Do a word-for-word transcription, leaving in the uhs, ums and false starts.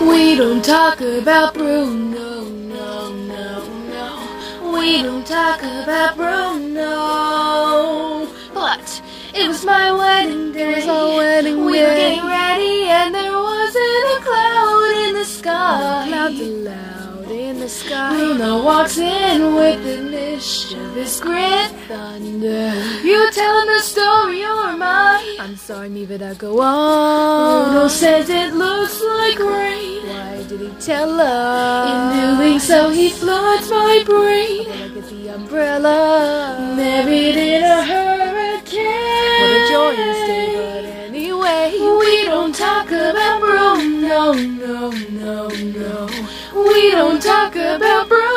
We don't talk about Bruno, no, no, no. We don't talk about Bruno. But it was my wedding day. It was our wedding we day. We were getting ready and there wasn't a cloud in the sky. Clouds allowed in the sky. Bruno walks in with the mischievous grit thunder. You tell him the story or mine. I'm sorry, me, but I go on. Bruno says it looks like rain. Why did he tell us? In doing so, he floods my brain. When I get the umbrella, married in a hurricane. What a joyous day, but anyway, we don't talk about Bruno, no, no, no, no. We don't talk about Bruno.